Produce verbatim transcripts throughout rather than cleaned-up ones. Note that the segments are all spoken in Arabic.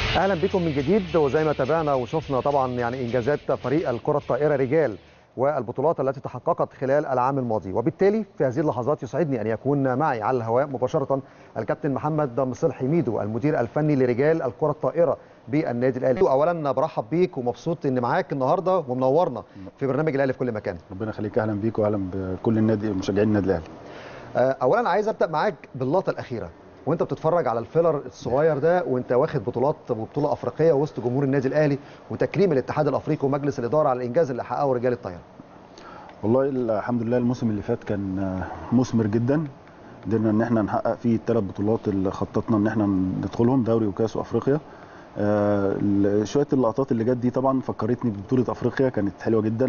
اهلا بكم من جديد. وزي ما تابعنا وشفنا طبعا يعني انجازات فريق الكره الطائره رجال والبطولات التي تحققت خلال العام الماضي، وبالتالي في هذه اللحظات يسعدني ان يكون معي على الهواء مباشره الكابتن محمد مصلحي ميدو المدير الفني لرجال الكره الطائره بالنادي الاهلي. اولا برحب بيك ومبسوط ان معاك النهارده ومنورنا في برنامج الاهلي في كل مكان. ربنا يخليك، اهلا بيك واهلا بكل النادي مشجعين النادي الاهلي. اولا عايز ابدا معاك باللقطه الاخيره وانت بتتفرج على الفيلر الصغير ده وانت واخد بطولات وبطوله افريقيه وسط جمهور النادي الاهلي وتكريم الاتحاد الافريقي ومجلس الاداره على الانجاز اللي حققه رجال الطيران. والله الحمد لله الموسم اللي فات كان مثمر جدا، قدرنا ان احنا نحقق فيه الثلاث بطولات اللي خططنا ان احنا ندخلهم، دوري وكاس وافريقيا. آه شويه اللقطات اللي جت دي طبعا فكرتني ببطوله افريقيا، كانت حلوه جدا،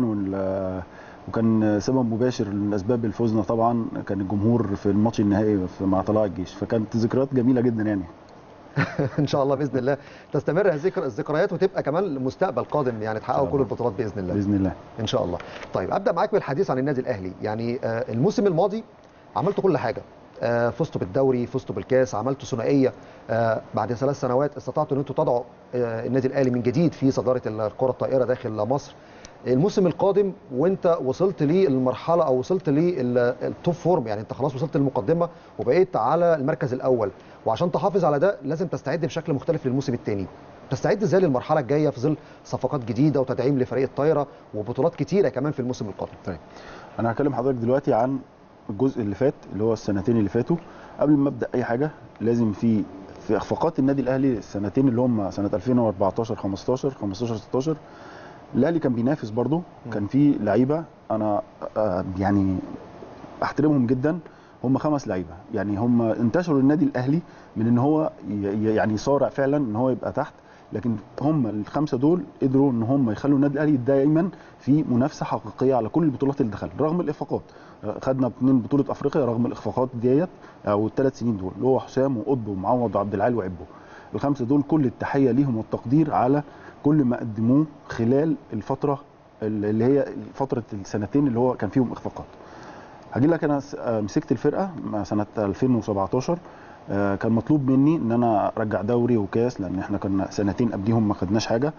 وكان سبب مباشر من اسباب الفوزنا طبعا كان الجمهور في الماتش النهائي مع طلائع الجيش، فكانت ذكريات جميله جدا يعني. ان شاء الله باذن الله تستمر هذه الذكريات وتبقى كمان لمستقبل قادم، يعني تحققوا كل البطولات باذن الله. باذن الله ان شاء الله. طيب ابدا معاك بالحديث عن النادي الاهلي. يعني الموسم الماضي عملتوا كل حاجه، فزتوا بالدوري، فزتوا بالكاس، عملتوا ثنائيه، بعد ثلاث سنوات استطعتوا ان انتم تضعوا النادي الاهلي من جديد في صداره الكره الطائره داخل مصر. الموسم القادم وانت وصلت للمرحله او وصلت للتوب فورم، يعني انت خلاص وصلت للمقدمه وبقيت على المركز الاول، وعشان تحافظ على ده لازم تستعد بشكل مختلف للموسم الثاني. تستعد ازاي للمرحله الجايه في ظل صفقات جديده وتدعيم لفريق الطايره وبطولات كتيره كمان في الموسم القادم؟ طيب انا هكلم حضرتك دلوقتي عن الجزء اللي فات اللي هو السنتين اللي فاتوا. قبل ما ابدا اي حاجه لازم في في اخفاقات النادي الاهلي السنتين اللي هم سنه ألفين وأربعتاشر خمستاشر خمستاشر ستاشر، الاهلي كان بينافس برضه، كان في لعيبه انا يعني احترمهم جدا، هم خمس لعيبه يعني هم انتشروا النادي الاهلي من ان هو يعني يصارع فعلا ان هو يبقى تحت، لكن هم الخمسه دول قدروا ان هم يخلوا النادي الاهلي دايما في منافسه حقيقيه على كل البطولات اللي دخلها رغم الاخفاقات. خدنا اثنين بطوله افريقيا رغم الاخفاقات ديت او الثلاث سنين دول اللي هو حسام وقطب ومعوض وعبد العال وعبو. الخمسه دول كل التحيه ليهم والتقدير على كل ما قدموه خلال الفتره اللي هي فتره السنتين اللي هو كان فيهم اخفاقات. هاجي لك انا مسكت الفرقه سنه ألفين وسبعتاشر، كان مطلوب مني ان انا ارجع دوري وكاس لان احنا كنا سنتين قبليهم ما خدناش حاجه.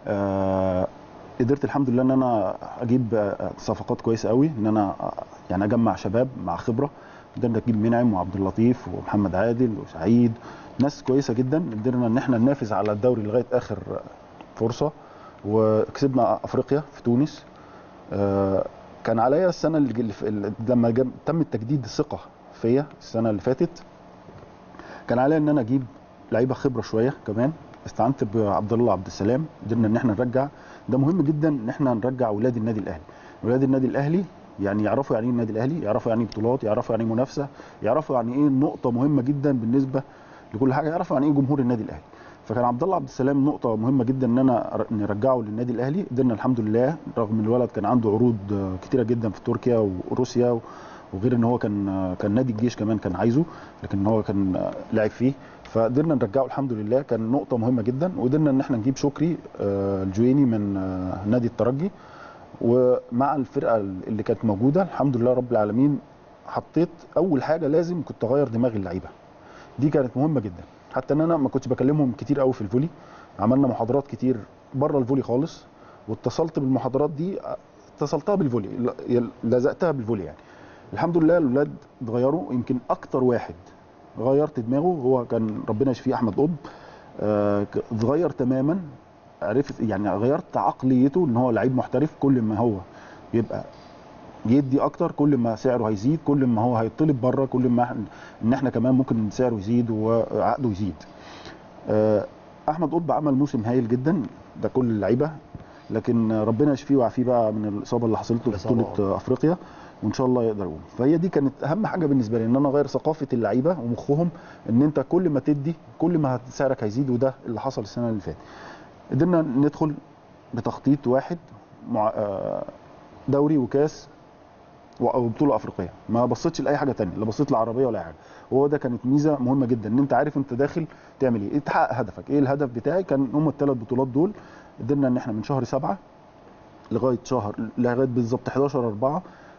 قدرت الحمد لله ان انا اجيب صفقات كويسه قوي، ان انا يعني اجمع شباب مع خبره. قدرنا نجيب منعم وعبد اللطيف ومحمد عادل وسعيد، ناس كويسه جدا. قدرنا ان احنا ننافس على الدوري لغايه اخر فرصه، وكسبنا افريقيا في تونس. كان عليا السنه اللي لما تم التجديد الثقه فيا السنه اللي فاتت، كان عليا ان انا اجيب لعيبه خبره شويه كمان. استعنت بعبد الله عبد السلام، قدرنا ان احنا نرجع. ده مهم جدا ان احنا نرجع اولاد النادي الاهلي. اولاد النادي الاهلي يعني يعرفوا يعني ايه النادي الاهلي، يعرفوا يعني ايه بطولات، يعرفوا يعني ايه منافسه، يعرفوا يعني ايه نقطه مهمه جدا بالنسبه لكل حاجه، يعرفوا يعني ايه جمهور النادي الاهلي. فكان عبد الله عبد السلام نقطه مهمه جدا ان انا نرجعه للنادي الاهلي. قدرنا الحمد لله رغم ان الولد كان عنده عروض كتيره جدا في تركيا وروسيا، وغير ان هو كان كان نادي الجيش كمان كان عايزه، لكن هو كان لاعب فيه، فقدرنا نرجعه الحمد لله. كان نقطه مهمه جدا. وقدرنا ان احنا نجيب شكري الجويني من نادي الترجي، ومع الفرقه اللي كانت موجوده الحمد لله رب العالمين حطيت اول حاجه لازم كنت اغير دماغ اللعيبه. دي كانت مهمه جدا، حتى ان انا ما كنتش بكلمهم كتير قوي في الفولي. عملنا محاضرات كتير بره الفولي خالص، واتصلت بالمحاضرات دي، اتصلتها بالفولي، لزقتها بالفولي يعني. الحمد لله الاولاد اتغيروا. يمكن اكتر واحد غيرت دماغه هو كان ربنا يشفيه احمد قطب. اتغير آه تماما، عرفت يعني غيرت عقليته ان هو لعيب محترف. كل ما هو يبقى يدي اكتر كل ما سعره هيزيد، كل ما هو هيطلب بره كل ما ان احنا كمان ممكن سعره يزيد وعقده يزيد. آه احمد قطب عمل موسم هايل جدا، ده كل اللعيبه، لكن ربنا يشفيه ويعافيه بقى من الاصابه اللي حصلت له في بطوله افريقيا، وان شاء الله يقدر يقوم. فهي دي كانت اهم حاجه بالنسبه لي، ان انا اغير ثقافه اللعيبه ومخهم ان انت كل ما تدي كل ما سعرك هيزيد، وده اللي حصل السنه اللي فاتت. قدرنا ندخل بتخطيط واحد مع دوري وكاس وبطوله افريقيه، ما بصيتش لاي حاجه ثانيه، لا بصيت لعربيه ولا اي حاجه. وهو ده كانت ميزه مهمه جدا، ان انت عارف انت داخل تعمل ايه، تحقق هدفك. ايه الهدف بتاعي؟ كان هم الثلاث بطولات دول. قدرنا ان احنا من شهر سبعة لغايه شهر لغايه بالظبط حداشر أربعة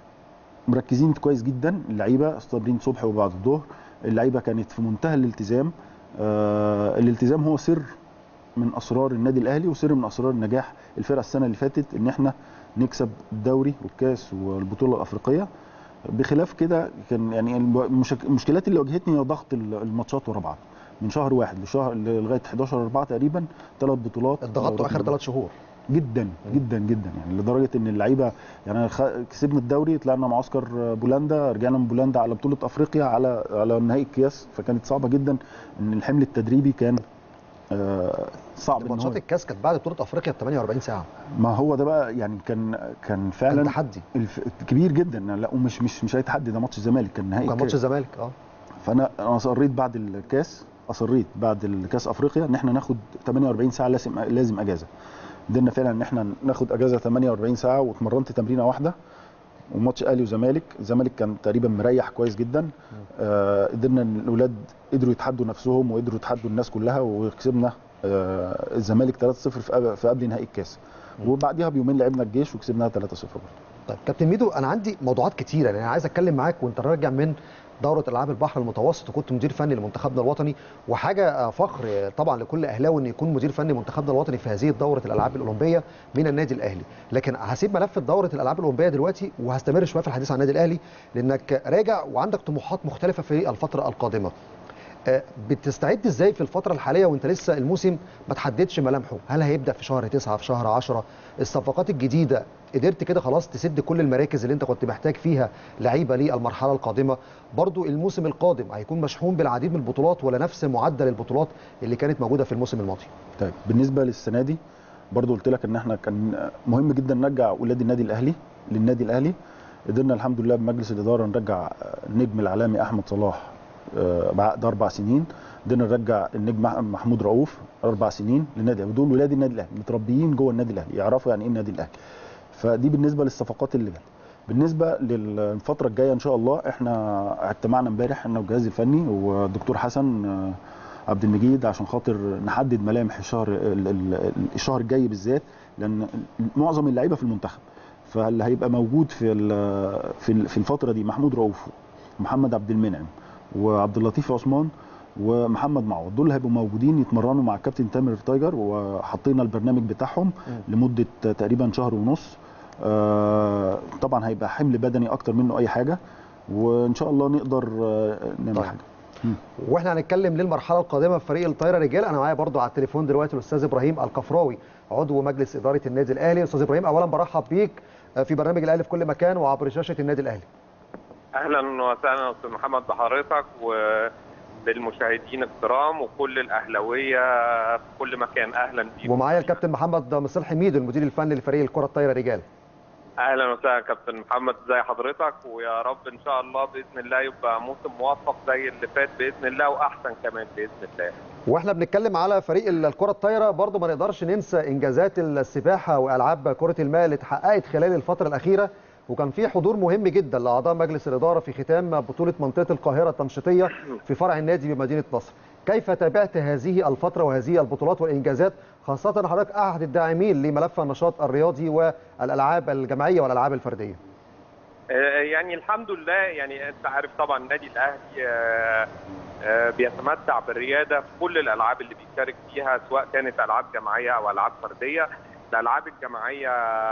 مركزين كويس جدا. اللعيبه تمرين صبح وبعد الظهر، اللعيبه كانت في منتهى الالتزام. آه الالتزام هو سر من اسرار النادي الاهلي وسر من اسرار نجاح الفرقه السنه اللي فاتت ان احنا نكسب الدوري والكاس والبطوله الافريقيه. بخلاف كده كان يعني المشكلات اللي واجهتني هي ضغط الماتشات ورا بعض من شهر واحد لشهر لغايه حداشر أربعة تقريبا، ثلاث بطولات اتضغطوا اخر ثلاث شهور جدا جدا جدا، يعني لدرجه ان اللعيبه يعني كسبنا الدوري، طلعنا معسكر بولندا، رجعنا من بولندا على بطوله افريقيا على على نهائي الكاس، فكانت صعبه جدا ان الحمل التدريبي كان آه صعب. ماتشات الكاس كانت بعد بطوله افريقيا ب ثمانية وأربعين ساعه. ما هو ده بقى يعني كان كان فعلا كان تحدي كبير جدا. لا ومش مش مش اي تحدي، ده ماتش الزمالك كان نهائي، كان ماتش الزمالك اه. فانا انا اصريت بعد الكاس اصريت بعد الكاس افريقيا ان احنا ناخد ثمانية وأربعين ساعه لازم لازم اجازه. قدرنا فعلا ان احنا ناخد اجازه ثمانية وأربعين ساعه، واتمرنت تمرينه واحده وماتش اهلي وزمالك. الزمالك كان تقريبا مريح كويس جدا. آه قدرنا الاولاد قدروا يتحدوا نفسهم وقدروا يتحدوا الناس كلها، وكسبنا آه الزمالك ثلاثة صفر في قبل نهائي الكاس، وبعديها بيومين لعبنا الجيش وكسبناها ثلاثة صفر برضه. طيب كابتن ميدو، انا عندي موضوعات كتيره، يعني انا عايز اتكلم معاك وانت راجع من دوره العاب البحر المتوسط وكنت مدير فني لمنتخبنا الوطني، وحاجه فخر طبعا لكل اهلاوي ان يكون مدير فني منتخبنا الوطني في هذه دوره الالعاب الاولمبيه من النادي الاهلي. لكن هسيب ملف دوره الالعاب الاولمبيه دلوقتي وهستمر شويه في الحديث عن النادي الاهلي، لانك راجع وعندك طموحات مختلفه في الفتره القادمه. بتستعد ازاي في الفتره الحاليه وانت لسه الموسم ما تحددش ملامحه؟ هل هيبدا في شهر تسعة في شهر عشرة؟ الصفقات الجديده قدرت كده خلاص تسد كل المراكز اللي انت كنت محتاج فيها لعيبه للمرحله القادمه؟ برضو الموسم القادم هيكون مشحون بالعديد من البطولات ولا نفس معدل البطولات اللي كانت موجوده في الموسم الماضي؟ طيب بالنسبه للسنه دي برضو قلت لك ان احنا كان مهم جدا نرجع اولاد النادي الاهلي للنادي الاهلي. قدرنا الحمد لله بمجلس الاداره نرجع النجم العالمي احمد صلاح بعقد اربع سنين، قدرنا نرجع النجم محمود رؤوف اربع سنين للنادي الاهلي، ودول ولاد النادي الاهلي متربيين جوه النادي الاهلي يعرفوا يعني ايه النادي الاهلي. فدي بالنسبه للصفقات اللي جت. بالنسبه للفتره الجايه ان شاء الله احنا اجتمعنا امبارح احنا والجهاز الفني والدكتور حسن عبد المجيد عشان خاطر نحدد ملامح الشهر الشهر الجاي بالذات، لان معظم اللعيبه في المنتخب، فاللي هيبقى موجود في في الفتره دي محمود رؤوف ومحمد عبد المنعم وعبد اللطيف عثمان ومحمد معوض، دول هيبقوا موجودين يتمرنوا مع الكابتن تامر تايجر، وحطينا البرنامج بتاعهم لمده تقريبا شهر ونص. آه طبعا هيبقى حمل بدني اكتر منه اي حاجه، وان شاء الله نقدر نعمل طيب. حاجه. واحنا هنتكلم للمرحله القادمه في فريق الطايره رجال. انا معايا برضو على التليفون دلوقتي الاستاذ ابراهيم الكفراوي عضو مجلس اداره النادي الاهلي. استاذ ابراهيم، اولا برحب بيك في برنامج الاهلي في كل مكان وعبر شاشه النادي الاهلي. اهلا وسهلا استاذ محمد بحضرتك وبالمشاهدين الكرام وكل الاهلاويه في كل مكان، اهلا بيكم. ومعايا الكابتن محمد مصلحي ميدو المدير الفني لفريق الكره الطايره رجال. اهلا وسهلا كابتن محمد، ازي حضرتك؟ ويا رب ان شاء الله باذن الله يبقى موسم موفق زي اللي فات باذن الله واحسن كمان باذن الله. واحنا بنتكلم على فريق الكره الطايره برضو ما نقدرش ننسى انجازات السباحه والعاب كره الماء اللي اتحققت خلال الفتره الاخيره، وكان في حضور مهم جدا لاعضاء مجلس الاداره في ختام بطوله منطقه القاهره التنشيطيه في فرع النادي بمدينه نصر. كيف تابعت هذه الفتره وهذه البطولات والانجازات، خاصه حضرتك احد الداعمين لملف النشاط الرياضي والالعاب الجماعيه والالعاب الفرديه؟ يعني الحمد لله، يعني انت عارف طبعا النادي الاهلي بيتمتع بالرياده في كل الالعاب اللي بيشارك فيها، سواء كانت العاب جماعيه او العاب فرديه. الالعاب الجماعيه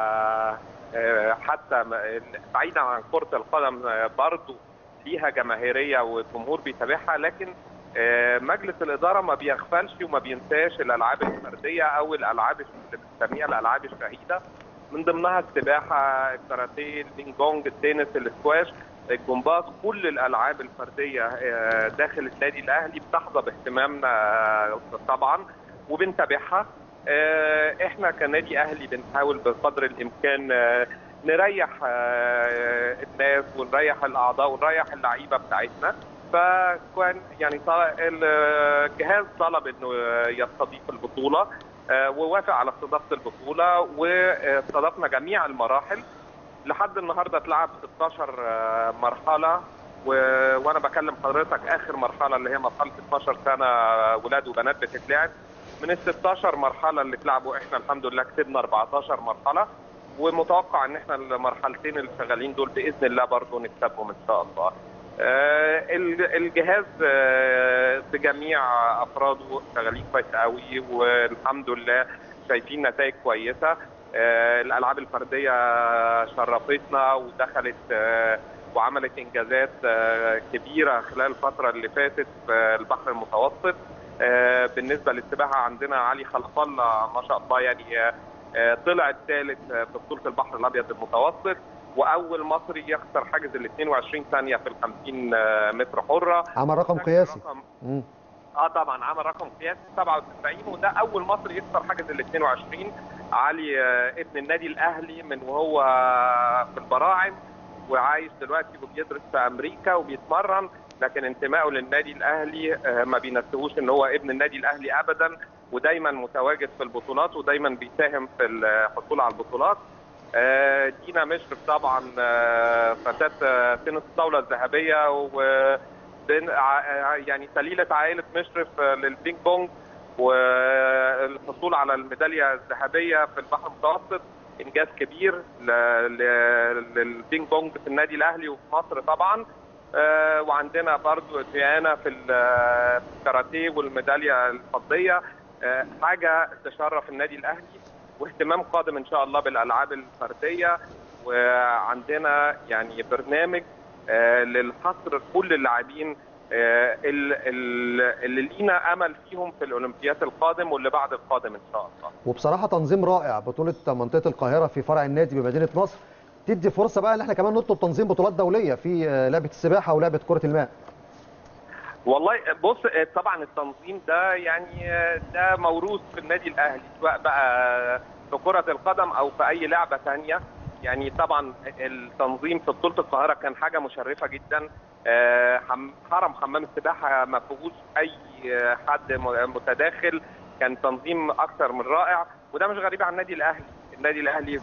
حتى بعيدا عن كره القدم برضو فيها جماهيريه والجمهور بيتابعها، لكن مجلس الاداره ما بيغفلش وما بينساش الالعاب الفرديه او الالعاب اللي بنسميها الالعاب الشهيده، من ضمنها السباحه، الكاراتيه، البينج بونج، التنس، الاسكواش، الجمباز. كل الالعاب الفرديه داخل النادي الاهلي بتحظى باهتمامنا طبعا وبنتابعها. احنا كنادي اهلي بنحاول بقدر الامكان نريح الناس ونريح الاعضاء ونريح اللعيبه بتاعتنا. فكان يعني الجهاز طلب انه يستضيف البطوله ووافق على استضافه البطوله، واستضفنا جميع المراحل. لحد النهارده اتلعب ستاشر مرحله، و... وانا بكلم حضرتك اخر مرحله اللي هي مرحله اتناشر سنه ولاد وبنات بتتلعب. من ال ستاشر مرحله اللي اتلعبوا احنا الحمد لله كسبنا اربعتاشر مرحله، ومتوقع ان احنا المرحلتين اللي شغالين دول باذن الله برضه نكسبهم ان شاء الله. الجهاز بجميع افراده شغالين كويس قوي، والحمد لله شايفين نتائج كويسه. الالعاب الفرديه شرفتنا ودخلت وعملت انجازات كبيره خلال الفتره اللي فاتت في البحر المتوسط. بالنسبه للسباحه عندنا علي خلف الله ما شاء الله، يعني طلع الثالث في بطوله البحر الابيض المتوسط، واول مصري يخسر حاجز ال اثنين وعشرين ثانيه في ال خمسين متر حره. عمل رقم قياسي. رقم... اه طبعا عمل رقم قياسي سبعة وتسعين، وده اول مصري يكسر حاجز ال اثنين وعشرين. علي آه ابن النادي الاهلي من وهو في البراعم، وعايش دلوقتي وبيدرس في امريكا وبيتمرن، لكن انتمائه للنادي الاهلي آه ما بينسيهوش ان هو ابن النادي الاهلي ابدا، ودايما متواجد في البطولات ودايما بيساهم في الحصول على البطولات. آه دينا مشرف طبعا آه فتاه تنس الطاوله الذهبيه، و يعني سليله عائله مشرف للبينج بونج، والحصول على الميداليه الذهبيه في البحر المتوسط انجاز كبير للبينج بونج في النادي الاهلي وفي مصر طبعا. وعندنا برضو ديانا في الكاراتيه والميداليه الفضيه، حاجه تشرف النادي الاهلي، واهتمام قادم ان شاء الله بالالعاب الفرديه. وعندنا يعني برنامج للحصر كل اللاعبين اللي لينا امل فيهم في الاولمبياد القادم واللي بعد القادم ان شاء الله. وبصراحه تنظيم رائع، بطوله منطقه القاهره في فرع النادي بمدينه نصر تدي فرصه بقى ان احنا كمان نطلب تنظيم بطولات دوليه في لعبه السباحه ولعبه كره الماء. والله بص، طبعا التنظيم ده يعني ده موروث في النادي الاهلي، سواء بقى في كره القدم او في اي لعبه ثانيه. يعني طبعا التنظيم في بطوله القاهره كان حاجه مشرفه جدا. حرم حمام السباحه ما فيهوش اي حد متداخل، كان تنظيم اكثر من رائع، وده مش غريب عن النادي الاهلي. النادي الاهلي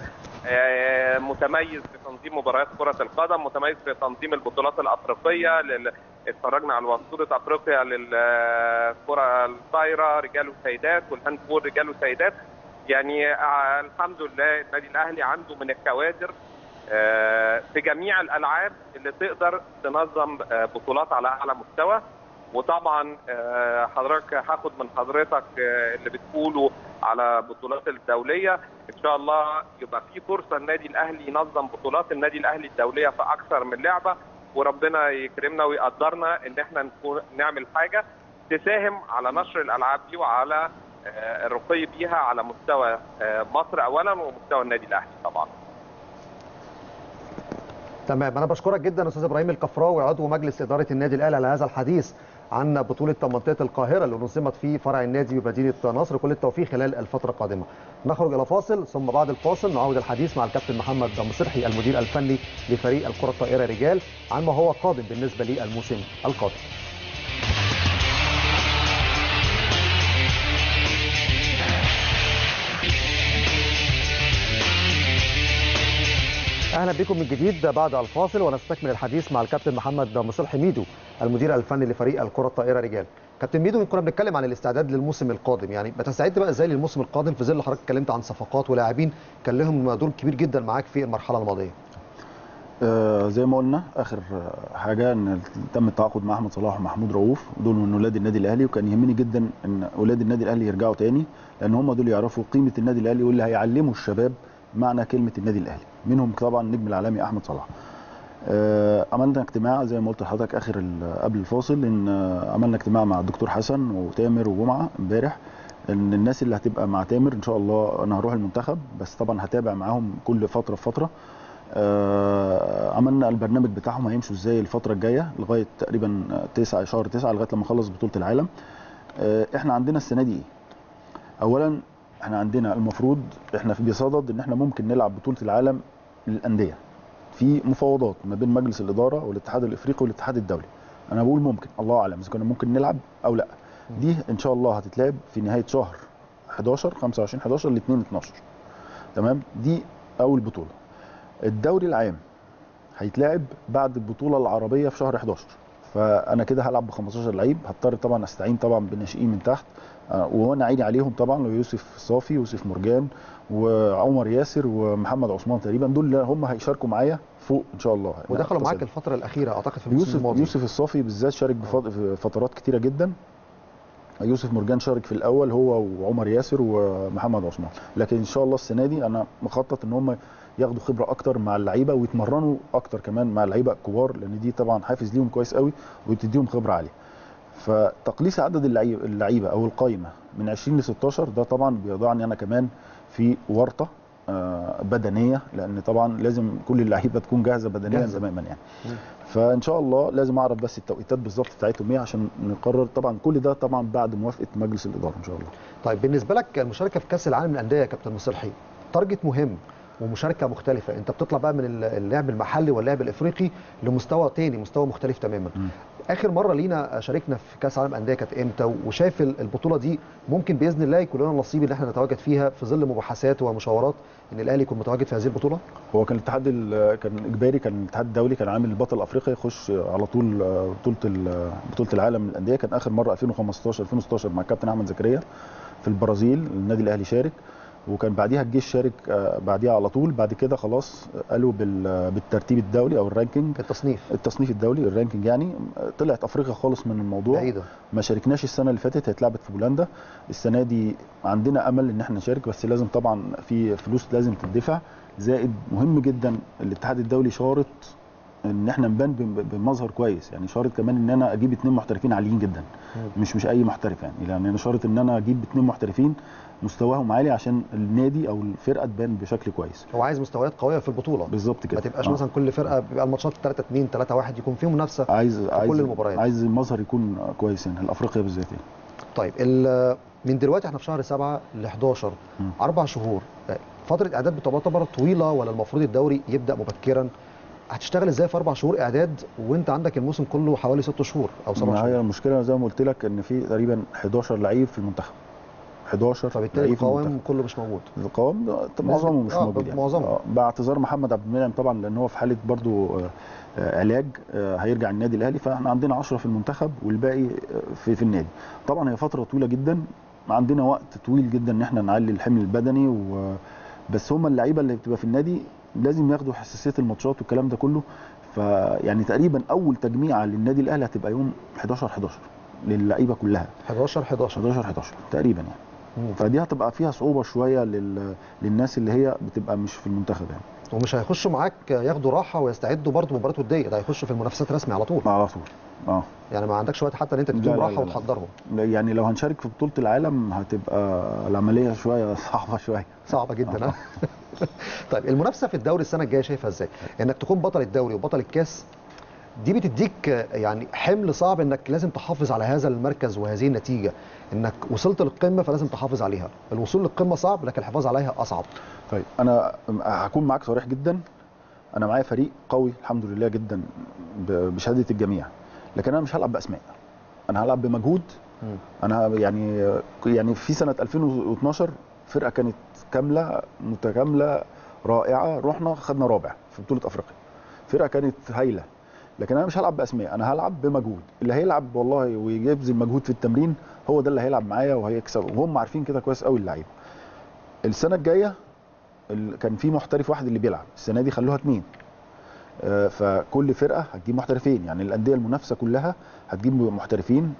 متميز في تنظيم مباريات كره القدم، متميز في تنظيم البطولات الافريقيه. اتفرجنا على بطوله افريقيا للكره الطايره رجال وسيدات، والهاندبول رجال وسيدات. يعني الحمد لله النادي الاهلي عنده من الكوادر في جميع الالعاب اللي تقدر تنظم بطولات على اعلى مستوى. وطبعا حضرتك هاخد من حضرتك اللي بتقوله على بطولات الدوليه، ان شاء الله يبقى في فرصه النادي الاهلي ينظم بطولات النادي الاهلي الدوليه في اكثر من لعبه، وربنا يكرمنا ويقدرنا ان احنا نكون نعمل حاجه تساهم على نشر الالعاب دي وعلى الرقي بيها على مستوى مصر اولا ومستوى النادي الاهلي طبعا. تمام، انا بشكرك جدا استاذ ابراهيم الكفراوي عضو مجلس اداره النادي الاهلي على هذا الحديث عن بطوله منطقه القاهره اللي نظمت في فرع النادي بمدينه نصر. كل التوفيق خلال الفتره القادمه. نخرج الى فاصل، ثم بعد الفاصل نعود الحديث مع الكابتن محمد مصرحي المدير الفني لفريق الكره الطائره رجال عن ما هو قادم بالنسبه للموسم القادم. اهلا بكم من جديد بعد الفاصل، ونستكمل الحديث مع الكابتن محمد مصلحي ميدو المدير الفني لفريق الكره الطائره رجال. كابتن ميدو، كنا بنتكلم عن الاستعداد للموسم القادم، يعني بتستعد بقى ازاي للموسم القادم في ظل حضرتك اتكلمت عن صفقات ولاعبين كان لهم دور كبير جدا معاك في المرحله الماضيه؟ آه زي ما قلنا اخر حاجه ان تم التعاقد مع احمد صلاح ومحمود رؤوف، دول من اولاد النادي الاهلي، وكان يهمني جدا ان اولاد النادي الاهلي يرجعوا تاني، لان هم دول يعرفوا قيمه النادي الاهلي واللي هيعلموا الشباب معنى كلمه النادي الاهلي، منهم طبعا النجم العالمي احمد صلاح. آه عملنا اجتماع زي ما قلت لحضرتك اخر قبل الفاصل، ان آه عملنا اجتماع مع الدكتور حسن وتامر وجمعه امبارح، ان الناس اللي هتبقى مع تامر ان شاء الله انا هروح المنتخب، بس طبعا هتابع معاهم كل فتره بفتره. آه عملنا البرنامج بتاعهم هيمشوا ازاي الفتره الجايه لغايه تقريبا تسعة شهر تسعة لغايه لما نخلص بطوله العالم. آه احنا عندنا السنه دي ايه؟ اولا احنا عندنا المفروض احنا في بصدد ان احنا ممكن نلعب بطوله العالم للانديه، في مفاوضات ما بين مجلس الاداره والاتحاد الافريقي والاتحاد الدولي. انا بقول ممكن، الله اعلم اذا كنا ممكن نلعب او لا. دي ان شاء الله هتتلعب في نهايه شهر حداشر خمسة وعشرين حداشر ل اتنين اتناشر. تمام، دي اول بطوله. الدوري العام هيتلعب بعد البطوله العربيه في شهر حداشر، فانا كده هلعب ب خمستاشر لعيب، هضطر طبعا استعين طبعا بالناشئين من تحت، آه، وانا عيني عليهم طبعا، يوسف صافي، يوسف مرجان، وعمر ياسر، ومحمد عثمان، تقريبا دول اللي هم هيشاركوا معايا فوق ان شاء الله. ودخلوا معاك الفتره الاخيره اعتقد في الموسم يوسف الماضي. يوسف الصافي بالذات شارك بفط- في فترات كتيره جدا. يوسف مرجان شارك في الاول هو وعمر ياسر ومحمد عثمان، لكن ان شاء الله السنه دي انا مخطط ان هم ياخدوا خبره اكتر مع اللعيبه ويتمرنوا اكتر كمان مع اللعيبه الكبار، لان دي طبعا حافز ليهم كويس قوي وبتديهم خبره عاليه. فتقليص عدد اللعيبه اللعيبه او القايمه من عشرين ل ستاشر ده طبعا بيضعني انا كمان في ورطه آه، بدنيه، لان طبعا لازم كل اللعيبه تكون جاهزه بدنيا جاهزة. تماما يعني. فان شاء الله لازم اعرف بس التوقيتات بالظبط بتاعتهم ايه عشان نقرر، طبعا كل ده طبعا بعد موافقه مجلس الاداره ان شاء الله. طيب بالنسبه لك المشاركه في كاس العالم للانديه يا كابتن مصلحي تارجت مهم ومشاركه مختلفه، انت بتطلع بقى من اللعب المحلي واللعب الافريقي لمستوى تاني، مستوى مختلف تماما. م. اخر مره لينا شاركنا في كاس العالم للانديه كانت امتى؟ وشايف البطوله دي ممكن باذن الله يكون لنا نصيب ان احنا نتواجد فيها في ظل مباحثات ومشاورات ان الاهلي يكون متواجد في هذه البطوله؟ هو كان الاتحاد ال- كان اجباري، كان الاتحاد الدولي كان عامل البطل افريقيا يخش على طول آه، بطوله ال- بطوله العالم للانديه. كان اخر مره ألفين وخمستاشر ألفين وستاشر مع الكابتن احمد زكريا في البرازيل، النادي الاهلي شارك، وكان بعديها الجيش شارك آه، بعديها على طول. بعد كده خلاص قالوا بال- بالترتيب الدولي او الرانكينج، التصنيف التصنيف الدولي الرانكينج يعني. طلعت افريقيا خالص من الموضوع، بعيده. ما شاركناش السنه اللي فاتت، هي اتلعبت في بولندا. السنه دي عندنا امل ان احنا نشارك، بس لازم طبعا في فلوس لازم تدفع، زائد مهم جدا الاتحاد الدولي شارط ان احنا نبان بم- بمظهر كويس، يعني شارط كمان ان انا اجيب اثنين محترفين عاليين جدا، مش مش اي محترف يعني، لان انا شارط ان انا اجيب اثنين محترفين مستواهم عالي عشان النادي او الفرقه تبان بشكل كويس. هو عايز مستويات قويه في البطوله بالظبط كده، ما تبقاش آه. مثلا كل فرقه بيبقى الماتشات ثلاثة اتنين ثلاثة واحد، يكون فيه منافسه عايز في عايز كل المباريات. عايز المظهر يكون كويس يعني، الافريقيا بالذات يعني. طيب ال- من دلوقتي احنا في شهر سبعة ل حداشر، م. اربع شهور، فتره اعداد بتعتبر طويله ولا المفروض الدوري يبدا مبكرا؟ هتشتغل ازاي في اربع شهور اعداد وانت عندك الموسم كله حوالي ست شهور او سبع ما هي شهور؟ المشكله زي ما قلت لك ان في تقريبا حداشر لعيب في المنتخب، حداشر فبالتالي لعيب في القوام المنتخب. كله مش موجود. القوام ده معظمه مش آه، موجود يعني، معظمه. آه، باعتذار محمد عبد المنعم طبعا لان هو في حاله برضو آه، آه، علاج، آه، هيرجع النادي الاهلي، فاحنا عندنا عشرة في المنتخب والباقي آه، في في النادي. طبعا هي فتره طويله جدا، عندنا وقت طويل جدا ان احنا نعلي الحمل البدني و... بس هم اللعيبه اللي بتبقى في النادي لازم ياخدوا حساسيه الماتشات والكلام ده كله. فيعني تقريبا اول تجميعه للنادي الاهلي هتبقى يوم حداشر حداشر للعيبه كلها، حداشر حداشر حداشر حداشر تقريبا يعني. مم. فدي هتبقى فيها صعوبه شويه لل... للناس اللي هي بتبقى مش في المنتخب يعني. ومش هيخشوا معاك ياخدوا راحه ويستعدوا برضه مباراه وديه، ده هيخشوا في المنافسات رسمي على طول. على طول اه. يعني ما عندكش وقت حتى ان انت لا، تديهم لا، راحه لا، لا. وتحضرهم. يعني لو هنشارك في بطوله العالم هتبقى العمليه شويه صعبه شويه. صعبه جدا. ها طيب المنافسه في الدوري السنه الجايه شايفها ازاي؟ انك تكون بطل الدوري وبطل الكاس، دي بتديك يعني حمل صعب انك لازم تحافظ على هذا المركز وهذه النتيجه، انك وصلت للقمه فلازم تحافظ عليها. الوصول للقمه صعب لكن الحفاظ عليها اصعب. طيب انا هكون معاك صريح جدا، انا معايا فريق قوي الحمد لله جدا ب- بشهاده الجميع، لكن انا مش هلعب باسماء، انا هلعب بمجهود. مم. انا يعني يعني في سنه ألفين واتناشر فرقه كانت كامله متكامله رائعه، رحنا خدنا رابع في بطوله افريقيا، فرقه كانت هايله، لكن انا مش هلعب باسماء، انا هلعب بمجهود. اللي هيلعب والله ويبذل مجهود في التمرين هو ده اللي هيلعب معايا وهيكسب، وهم عارفين كده كويس قوي اللعيبه. السنه الجايه ال- كان في محترف واحد اللي بيلعب، السنه دي خلوها اتنين، آه، فكل فرقه هتجيب محترفين، يعني الانديه المنافسه كلها هتجيب محترفين،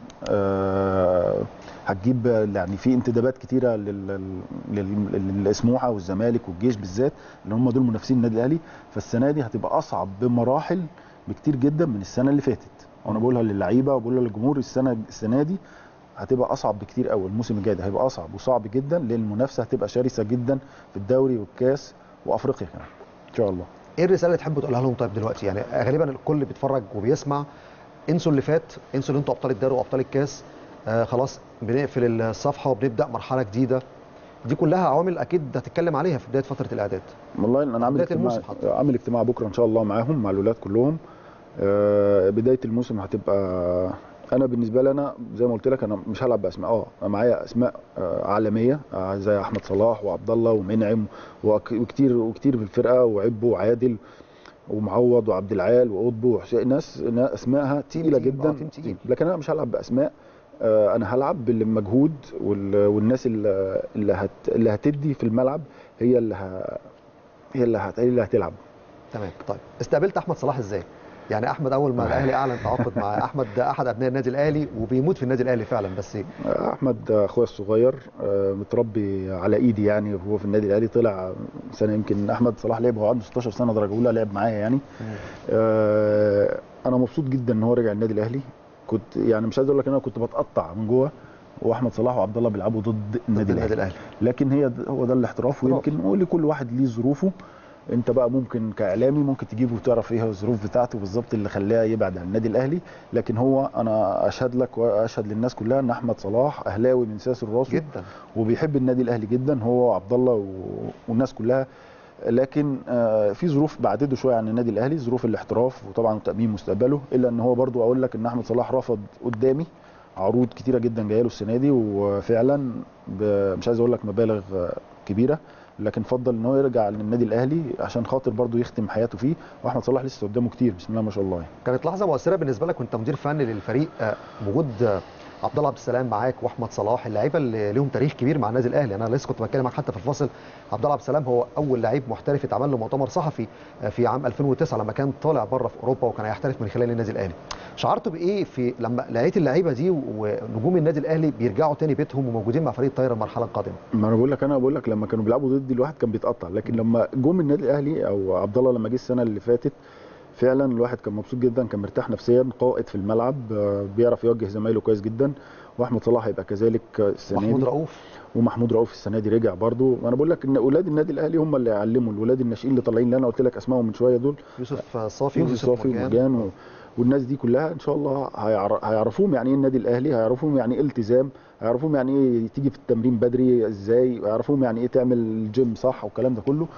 آه، هتجيب يعني في انتدابات كتيره لل- لل- للسموحه والزمالك والجيش بالذات اللي هم دول منافسين النادي الاهلي. فالسنه دي هتبقى اصعب بمراحل بكتير جدا من السنه اللي فاتت، وانا بقولها للعيبه وبقولها للجمهور، السنه السنه دي هتبقى اصعب بكتير قوي، الموسم الجاي ده هيبقى اصعب وصعب جدا لان المنافسه هتبقى شرسه جدا في الدوري والكاس وافريقيا كمان ان شاء الله. ايه الرساله اللي تحبوا تقولها لهم طيب دلوقتي؟ يعني غالبا الكل بيتفرج وبيسمع، انسوا اللي فات، انسوا ان انتوا ابطال الدوري وابطال الكاس، آه خلاص بنقفل الصفحه وبنبدا مرحله جديده. دي كلها عوامل اكيد هتتكلم عليها في بدايه فتره الاعداد. والله انا عامل بداية اجتماع، الموسم حتى. عامل اجتماع بكره ان شاء الله معاهم مع الاولاد كلهم. آه، بدايه الموسم هتبقى، انا بالنسبه لي انا زي ما قلت لك انا مش هلعب باسماء، اه أنا معايا اسماء آه، عالميه آه، زي احمد صلاح وعبد الله ومنعم وك- وكتير وكتير في الفرقه وعبو وعادل، ومعوض وعبد العال وقطب وحسين، ناس ناس اسمائها تقيله تقيل، جدا. آه، تيم تقيل. لكن انا مش هلعب باسماء، آه، انا هلعب بالمجهود وال- والناس اللي اللي هت اللي هتدي في الملعب، هي اللي ه... هي اللي هت... هي اللي هتلعب. تمام. طيب استقبلت احمد صلاح ازاي؟ يعني احمد اول ما الاهلي اعلن تعاقد مع احمد، ده احد ابناء النادي الاهلي وبيموت في النادي الاهلي فعلا، بس احمد اخويا الصغير، آه، متربي على ايدي يعني، وهو في النادي الاهلي طلع سنه، يمكن احمد صلاح لعب وهو عنده ستاشر سنه درجه اولى، لعب معايا يعني. آه، انا مبسوط جدا ان هو رجع النادي الاهلي. كنت يعني مش عايز اقول لك ان انا كنت بتقطع من جوه، واحمد صلاح وعبد الله بيلعبوا ضد ضد النادي النادي الاهلي، الاهلي. لكن هي هو ده الاحتراف، ويمكن هو لكل واحد ليه ظروفه. انت بقى ممكن كاعلامي ممكن تجيبه وتعرف ايه الظروف بتاعته بالظبط اللي خلاه يبعد عن النادي الاهلي، لكن هو انا اشهد لك واشهد للناس كلها ان احمد صلاح اهلاوي من ساس راسه جدا، وبيحب النادي الاهلي جدا، هو وعبد الله و- والناس كلها. لكن آه، في ظروف بعدده شويه عن النادي الاهلي، ظروف الاحتراف وطبعا تامين مستقبله، الا ان هو برضو اقول لك ان احمد صلاح رفض قدامي عروض كتيره جدا جايه له السنه دي، وفعلا ب- مش عايز اقول لك مبالغ آه، كبيره، لكن فضل ان هو يرجع للنادي الاهلي عشان خاطر برضو يختم حياته فيه. واحمد صلاح لسه قدامه كتير، بسم الله ما شاء الله يعني. كانت لحظه مؤثره بالنسبه لك وانت مدير فني للفريق، آه، وجود آه، عبد الله عبد السلام معاك واحمد صلاح، اللعيبه اللي لهم تاريخ كبير مع النادي الاهلي. انا لسه كنت بتكلم معاك حتى في الفاصل، عبد الله عبد السلام هو اول لعيب محترف اتعمل له مؤتمر صحفي آه، في عام ألفين وتسعة لما كان طالع بره في اوروبا وكان هيحترف من خلال النادي الاهلي. شعرتوا بايه في لما لقيت اللعيبه دي ونجوم النادي الاهلي بيرجعوا تاني بيتهم وموجودين مع فريق الطايره المرحله القادمه؟ ما انا بقول لك انا بقول لك لما كانوا بيلعبوا ضدي الواحد كان بيتقطع، لكن لما جم النادي الاهلي او عبد الله لما جه السنه اللي فاتت، فعلا الواحد كان مبسوط جدا، كان مرتاح نفسيا، قائد في الملعب، آه، بيعرف يوجه زمايله كويس جدا. واحمد صلاح هيبقى كذلك السنه محمود دي. رؤوف ومحمود رؤوف السنه دي رجع برضو. انا بقول لك ان اولاد النادي الاهلي هم اللي يعلموا الولاد الناشئين اللي طالعين، اللي انا قلت لك اسمائهم من شويه دول، يوسف صافي يوسف ويوسف صافي مرجان. ومرجان و... والناس دي كلها ان شاء الله هيعر... هيعرفوهم يعني ايه النادي الاهلي، هيعرفوهم يعني ايه التزام، هيعرفوهم يعني ايه تيجي في التمرين بدري ازاي، هيعرفوهم يعني ايه تعمل الجيم صح والكلام ده كله.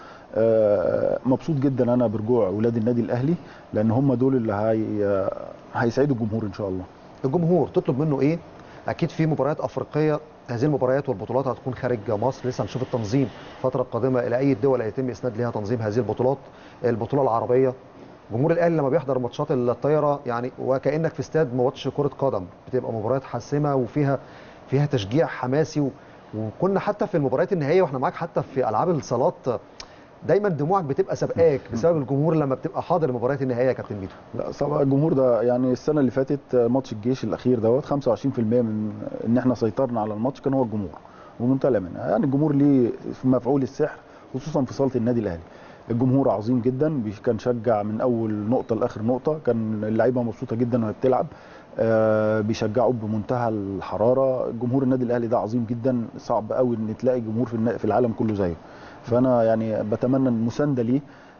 آه مبسوط جدا انا برجوع اولاد النادي الاهلي، لان هم دول اللي هي... هيسعدوا الجمهور ان شاء الله. الجمهور تطلب منه ايه؟ اكيد في مباريات افريقيه، هذه المباريات والبطولات هتكون خارج مصر، لسه هنشوف التنظيم الفتره القادمه الى اي الدول يتم اسناد لها تنظيم هذه البطولات. البطوله العربيه، جمهور الاهلي لما بيحضر ماتشات الطايره يعني وكانك في استاد ماتش كره قدم، بتبقى مباريات حاسمه وفيها فيها تشجيع حماسي و... وكنا حتى في المباريات النهائيه واحنا معاك حتى في العاب الصالات دايما دموعك بتبقى سابقاك بسبب الجمهور لما بتبقى حاضر المباريات النهائيه يا كابتن ميدو. لا طبعا الجمهور ده يعني السنه اللي فاتت ماتش الجيش الاخير دوت خمسة وعشرين في المية من ان احنا سيطرنا على الماتش كان هو الجمهور، ومنتهى الامانه يعني الجمهور ليه مفعول السحر، خصوصا في صاله النادي الاهلي. الجمهور عظيم جدا، كان شجع من اول نقطه لاخر نقطه، كان اللعيبه مبسوطه جدا وهي بتلعب، آه بيشجعوا بمنتهى الحراره. جمهور النادي الاهلي ده عظيم جدا، صعب قوي ان تلاقي جمهور في في العالم كله زيه. فانا يعني بتمنى المسانده ليه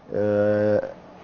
آه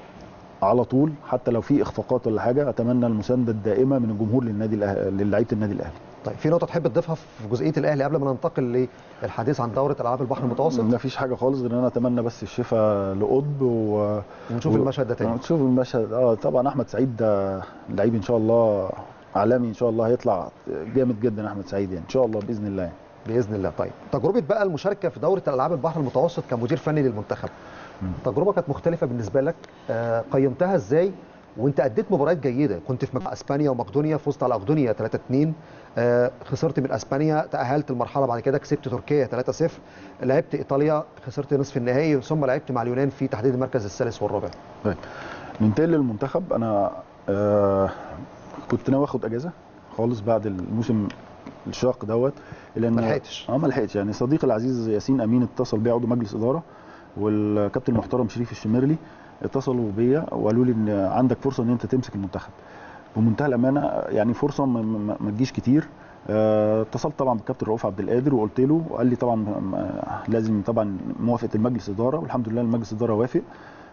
على طول، حتى لو في اخفاقات ولا حاجه، اتمنى المسانده الدائمه من الجمهور للنادي الاهلي للعيبه النادي الاهلي. طيب في نقطه تحب تضيفها في جزئيه الاهلي قبل ما ننتقل للحديث عن دوره العاب البحر المتوسط؟ ما فيش حاجه خالص غير ان انا اتمنى بس الشفاء لقطب و... ونشوف و... المشهد ده تاني. نشوف المشهد. اه طبعا احمد سعيد ده لعيب ان شاء الله عالمي، ان شاء الله هيطلع جامد جدا احمد سعيد يعني ان شاء الله باذن الله. باذن الله. طيب تجربه بقى المشاركه في دوره الالعاب البحر المتوسط كمدير فني للمنتخب، تجربه كانت مختلفه بالنسبه لك، آه قيمتها ازاي؟ وانت اديت مباريات جيده، كنت في اسبانيا ومقدونيا، فزت على مقدونيا ثلاثة اثنين، آه خسرت من اسبانيا، تاهلت المرحله بعد كده كسبت تركيا ثلاثة صفر، لعبت ايطاليا خسرت نصف النهائي، ثم لعبت مع اليونان في تحديد المركز الثالث والرابع. طيب ننتقل للمنتخب. انا آه كنت ناوي اخد اجازه خالص بعد الموسم الشاق دوت، لان ما لحقتش اه ما لحقتش يعني. صديقي العزيز ياسين امين اتصل بيا عضو مجلس اداره، والكابتن المحترم شريف الشميرلي اتصلوا بيا وقالوا لي ان عندك فرصه ان انت تمسك المنتخب. بمنتهى الامانه يعني فرصه ما تجيش كتير. اتصلت طبعا بالكابتن رؤوف عبد القادر وقلت له، وقال لي طبعا لازم طبعا موافقه المجلس الاداره، والحمد لله المجلس الاداره وافق.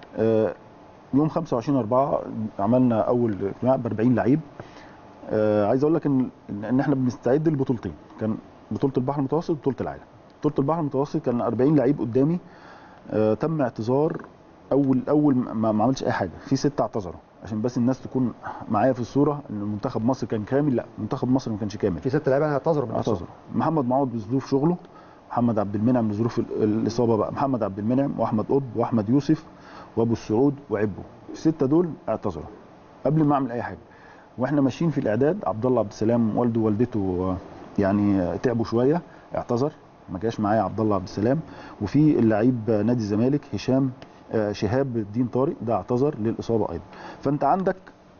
يوم خمسة وعشرين أربعة عملنا اول اجتماع ب أربعين لعيب. عايز اقول لك ان ان احنا بنستعد لبطولتين، كان بطوله البحر المتوسط وبطوله العالم. بطوله البحر المتوسط كان أربعين لعيب قدامي، تم اعتذار اول اول ما, ما عملتش اي حاجه، في سته اعتذروا عشان بس الناس تكون معايا في الصوره ان منتخب مصر كان كامل. لا منتخب مصر ما كانش كامل، في ست لعيبه اعتذروا من اعتذروا. محمد معوض بظروف شغله، محمد عبد المنعم بظروف الاصابه بقى، محمد عبد المنعم واحمد قطب واحمد يوسف وابو السعود وعبو. السته دول اعتذروا قبل ما اعمل اي حاجه. واحنا ماشيين في الاعداد عبد الله عبد السلام والده ووالدته يعني تعبوا شويه، اعتذر ما جاش معايا عبد الله عبد السلام. وفي اللعيب نادي الزمالك هشام شهاب الدين طارق ده اعتذر للاصابه ايضا. فانت عندك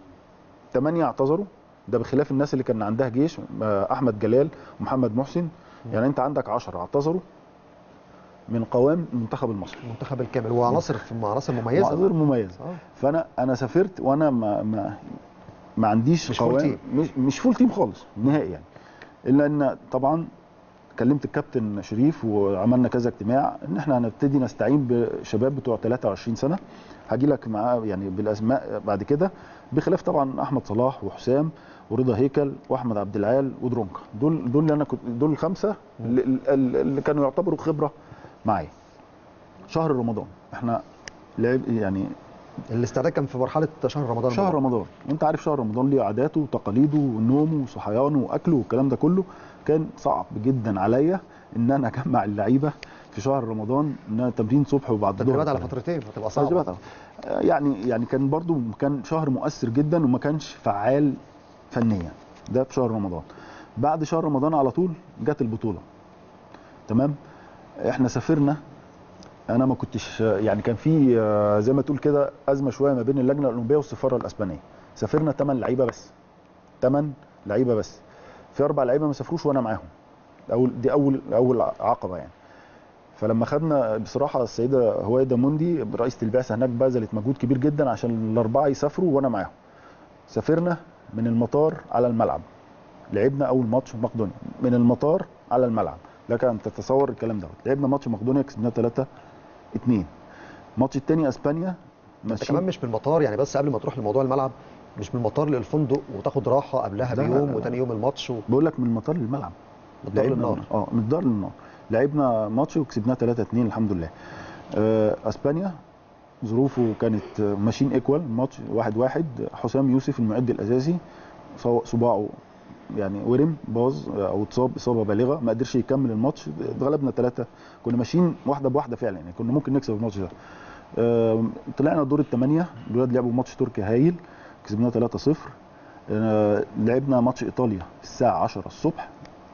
ثمانيه اعتذروا، ده بخلاف الناس اللي كان عندها جيش، احمد جلال ومحمد محسن. يعني انت عندك عشرة اعتذروا من قوام المنتخب المصري، المنتخب الكامل وعناصر عناصر مميزه، عناصر مميزه. آه. فانا انا سافرت وانا ما ما, ما عنديش مش قوام فول تيم. مش, مش فول تيم خالص نهائي يعني. الا ان طبعا كلمت الكابتن شريف وعملنا كذا اجتماع ان احنا هنبتدي نستعين بشباب بتوع ثلاثة وعشرين سنه، هاجي لك معاه يعني بالاسماء بعد كده، بخلاف طبعا احمد صلاح وحسام ورضا هيكل واحمد عبد العال ودرونكا. دول دول اللي انا كنت دول الخمسه اللي, اللي كانوا يعتبروا خبره معايا. شهر رمضان احنا لعب يعني الاستعداد كان في مرحله شهر رمضان. شهر رمضان وانت عارف شهر رمضان ليه عاداته وتقاليده ونومه وصحيانه واكله والكلام ده كله. كان صعب جدا عليا ان انا اجمع اللعيبه في شهر رمضان، انها تمرين صبح وبعد الظهر. تدريبات على فترتين هتبقى صعبه. يعني يعني كان برضو كان شهر مؤثر جدا وما كانش فعال فنيا. ده في شهر رمضان. بعد شهر رمضان على طول جت البطوله. تمام. احنا سافرنا، انا ما كنتش يعني كان في زي ما تقول كده ازمه شويه ما بين اللجنه الاولمبيه والسفاره الاسبانيه. سافرنا ثمان لعيبه بس، ثمان لعيبه بس، في اربع لعيبه ما سافروش وانا معاهم. اول دي اول اول عقبه يعني. فلما خدنا بصراحه السيده هويدا موندي رئيسه البعثه هناك بذلت مجهود كبير جدا عشان الاربعه يسافروا وانا معاهم. سافرنا من المطار على الملعب، لعبنا اول ماتش في مقدونيا من المطار على الملعب، لك ان تتصور الكلام دوت. لعبنا ماتش مقدونيا كسبناه ثلاثة اثنين. الماتش الثاني اسبانيا ماشي. كمان مش من المطار يعني، بس قبل ما تروح لموضوع الملعب، مش من المطار للفندق وتاخد راحه قبلها بيوم وثاني يوم الماتش و... بقول لك من المطار للملعب، من الدار للنار. اه من الدار للنار. لعبنا ماتش وكسبناه ثلاثة اثنين الحمد لله. آه اسبانيا ظروفه كانت ماشيين ايكوال، ماتش واحد واحد. حسام يوسف المعد الاساسي صباعه يعني ورم باظ او اتصاب اصابه بالغه، ما قدرش يكمل الماتش. اتغلبنا ثلاثه، كنا ماشيين واحده بواحده فعلا يعني، كنا ممكن نكسب الماتش ده. آه طلعنا دور الثمانيه، الولاد لعبوا ماتش تركي هايل كسبناه ثلاثة صفر. آه لعبنا ماتش ايطاليا الساعه عشرة الصبح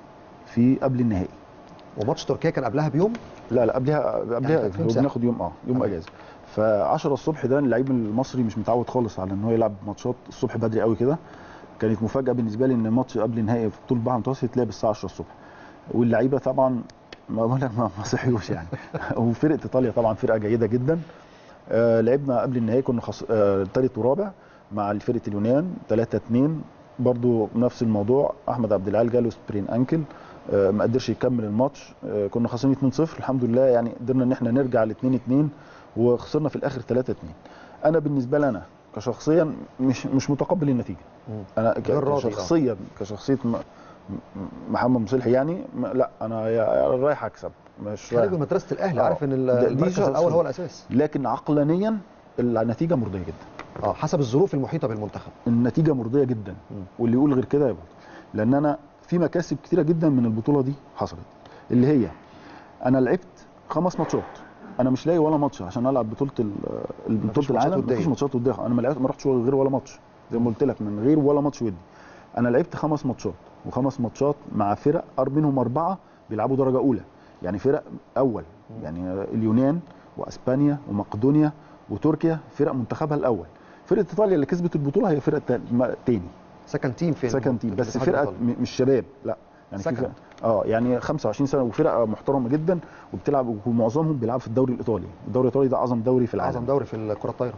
في قبل النهائي. وماتش تركيا كان قبلها بيوم؟ لا لا قبلها قبلها يعني بناخد يوم اه يوم اجازه. ف10 الصبح ده اللعيب المصري مش متعود خالص على ان هو يلعب ماتشات الصبح بدري قوي كده. كانت مفاجاه بالنسبه لي ان الماتش قبل نهائي في بطوله البحر المتوسط يتلعب الساعه عشرة الصبح. واللعيبه طبعا ما بقول لك ما صحيوش يعني. وفرقه ايطاليا طبعا فرقه جيده جدا. آه لعبنا قبل النهائي كنا خص... آه ثالث ورابع مع فرقه اليونان ثلاثة اثنين. برضو نفس الموضوع، احمد عبد العال جاله سبرين انكل، آه ما قدرش يكمل الماتش. آه كنا خاسرين اثنين صفر الحمد لله يعني، قدرنا ان احنا نرجع ل اثنين اثنين وخسرنا في الاخر ثلاثة اثنين. انا بالنسبه لي انا كشخصيا مش مش متقبل النتيجه. انا كشخصيا كشخصيه محمد مصلحي يعني لا انا رايح اكسب، مش خارج من مدرسه الاهلي. آه. عارف ان المركز الاول هو الاساس، لكن عقلانيا النتيجه مرضيه جدا. اه حسب الظروف المحيطه بالمنتخب النتيجه مرضيه جدا. م. واللي يقول غير كده يبقى، لان انا في مكاسب كتيره جدا من البطوله دي حصلت، اللي هي انا لعبت خمس ماتشات، انا مش لاقي ولا ماتش عشان العب بطوله بطوله العالم. مفيش ماتشات وديه، انا ما لعبت ما رحتش غير ولا ماتش زي ما قلت لك، من غير ولا ماتش ودي. انا لعبت خمس ماتشات وخمس ماتشات مع فرق منهم اربعه بيلعبوا درجه اولى، يعني فرق اول، يعني اليونان واسبانيا ومقدونيا وتركيا فرق منتخبها الاول. فرقه ايطاليا اللي كسبت البطوله هي فرقه تاني سكند تيم في سكند تيم، بس فرقه مش شباب لا يعني في اه يعني خمسة وعشرين سنه وفرقه محترمه جدا وبتلعب، ومعظمهم بيلعبوا في الدوري الايطالي. الدوري الايطالي ده اعظم دوري في العالم، اعظم دوري في الكره الطايره.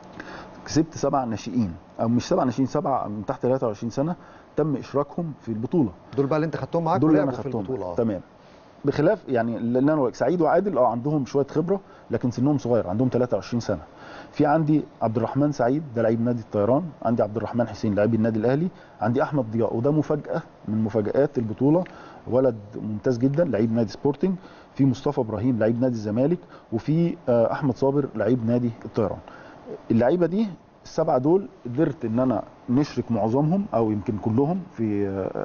كسبت سبع ناشئين او مش سبع ناشئين، سبعه من تحت ثلاثة وعشرين سنه تم اشراكهم في البطوله. دول بقى اللي انت خدتهم معاك دول اللي انا في خدتهم البطوله. آه. تمام. بخلاف يعني اللي انا سعيد وعادل اه عندهم شويه خبره لكن سنهم صغير، عندهم ثلاثة وعشرين سنه. في عندي عبد الرحمن سعيد ده لعيب نادي الطيران، عندي عبد الرحمن حسين لعيب النادي الاهلي، عندي احمد ضياء وده مفاجاه من مفاجات البطوله، ولد ممتاز جدا لعيب نادي سبورتنج. في مصطفى ابراهيم لعيب نادي الزمالك، وفي احمد صابر لعيب نادي الطيران. اللعيبه دي السبعه دول قدرت ان انا نشرك معظمهم او يمكن كلهم في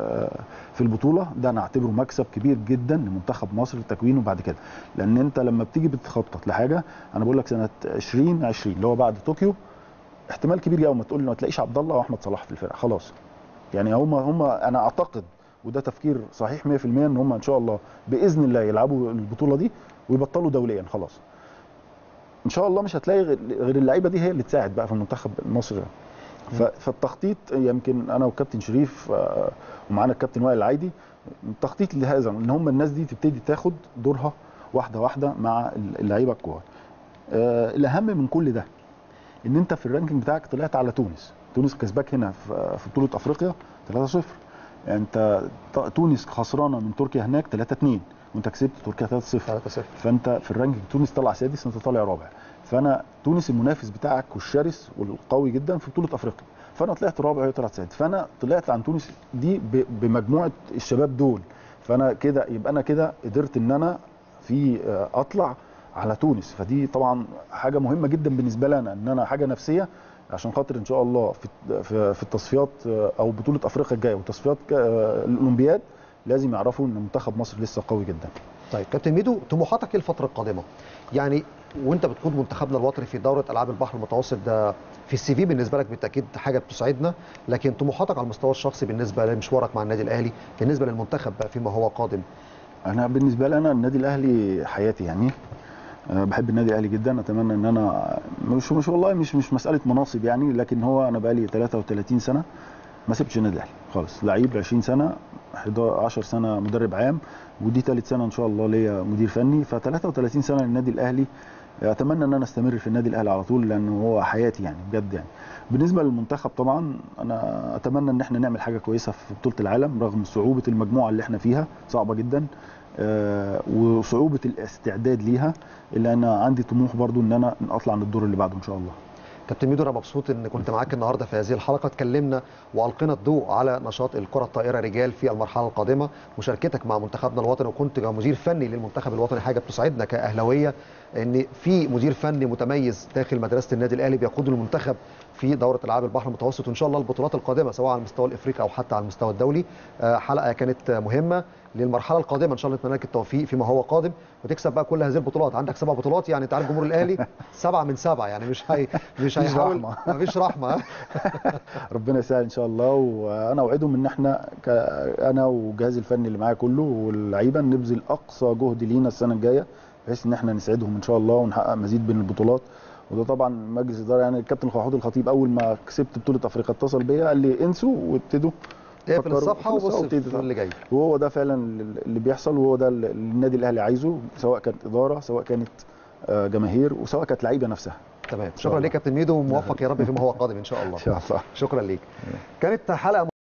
في البطوله. ده انا اعتبره مكسب كبير جدا لمنتخب مصر لتكوينه بعد كده، لان انت لما بتيجي بتخطط لحاجه، انا بقول لك سنه ألفين وعشرين اللي هو بعد طوكيو احتمال كبير قوي ما تقول لي ما تلاقيش عبد الله واحمد صلاح في الفرقه خلاص. يعني هم هم انا اعتقد وده تفكير صحيح مية في المية ان هم ان شاء الله باذن الله يلعبوا البطوله دي ويبطلوا دوليا خلاص. ان شاء الله مش هتلاقي غير اللعيبه دي هي اللي تساعد بقى في المنتخب المصري. فالتخطيط يمكن انا والكابتن شريف ومعانا الكابتن وائل العايدي، التخطيط لهذا ان هم الناس دي تبتدي تاخد دورها واحده واحده مع اللعيبه الكبار. الاهم من كل ده ان انت في الرانكينج بتاعك طلعت على تونس. تونس كسباك هنا في بطوله افريقيا ثلاثة صفر. يعني انت تونس خسرانه من تركيا هناك ثلاثة اتنين وانت كسبت تركيا ثلاثة صفر. فانت في الرانكينج تونس طلع سادس انت طالع رابع. فانا تونس المنافس بتاعك والشرس والقوي جدا في بطوله افريقيا، فانا طلعت رابع وهي طلعت سادس، فانا طلعت عن تونس دي بمجموعه الشباب دول. فانا كده يبقى انا كده قدرت ان انا في اطلع على تونس. فدي طبعا حاجه مهمه جدا بالنسبه لنا، ان انا حاجه نفسيه عشان خاطر ان شاء الله في في التصفيات او بطوله افريقيا الجايه وتصفيات الاولمبياد لازم يعرفوا ان منتخب مصر لسه قوي جدا. طيب كابتن ميدو، طموحاتك ايه الفتره القادمه؟ يعني وانت بتقود منتخبنا الوطني في دوره العاب البحر المتوسط، ده في السي في بالنسبه لك بالتاكيد حاجه بتسعدنا، لكن طموحاتك على المستوى الشخصي بالنسبه لمشوارك مع النادي الاهلي، بالنسبه للمنتخب فيما هو قادم؟ انا بالنسبه لي انا النادي الاهلي حياتي. يعني أنا بحب النادي الاهلي جدا. اتمنى ان انا مش مش والله مش مش مساله مناصب يعني، لكن هو انا بقالي ثلاثة وثلاثين سنه ما سبتش النادي الاهلي خالص. لعيب عشرين سنه، عشر سنه مدرب عام، ودي ثالث سنه ان شاء الله ليا مدير فني. ف ثلاثة وثلاثين سنه للنادي الاهلي. اتمنى ان انا استمر في النادي الاهلي على طول لانه هو حياتي يعني بجد. يعني بالنسبه للمنتخب طبعا انا اتمنى ان احنا نعمل حاجه كويسه في بطوله العالم رغم صعوبه المجموعه اللي احنا فيها صعبه جدا أه وصعوبه الاستعداد ليها، الا انا عندي طموح برضو ان انا اطلع عن الدور اللي بعده ان شاء الله. كابتن ميدو، انا مبسوط ان كنت معاك النهارده في هذه الحلقه، اتكلمنا والقينا الضوء على نشاط الكره الطائره رجال في المرحله القادمه، مشاركتك مع منتخبنا الوطني وكنت مدير فني للمنتخب الوطني، حاجه بتسعدنا كاهلاويه ان في مدير فني متميز داخل مدرسه النادي الاهلي بيقود المنتخب في دوره العاب البحر المتوسط، وان شاء الله البطولات القادمه سواء على المستوى الافريقي او حتى على المستوى الدولي. حلقه كانت مهمه للمرحله القادمه، ان شاء الله نتمنى لك التوفيق فيما هو قادم وتكسب بقى كل هذه البطولات. عندك سبع بطولات، يعني انت عارف جمهور الاهلي سبعه من سبعه، يعني مش هي مش هيحاول، مفيش رحمه. ربنا يسهل ان شاء الله. وانا اوعدهم ان احنا انا والجهاز الفني اللي معايا كله واللعيبه نبذل اقصى جهد لينا السنه الجايه بحيث ان احنا نسعدهم ان شاء الله ونحقق مزيد من البطولات. وده طبعا مجلس اداره، يعني الكابتن محمود الخطيب اول ما كسبت بطوله افريقيا اتصل بيا قال لي انسوا وابتدوا اقفل الصفحه وبص في اللي جاي. وهو ده فعلا اللي بيحصل، وهو ده اللي النادي الاهلي عايزه، سواء كانت اداره سواء كانت جماهير وسواء كانت لعيبه نفسها. تمام، شكرا ليك كابتن ميدو وموفق يا رب فيما هو قادم ان شاء الله. ان شاء الله. شكرا ليك. كانت حلقه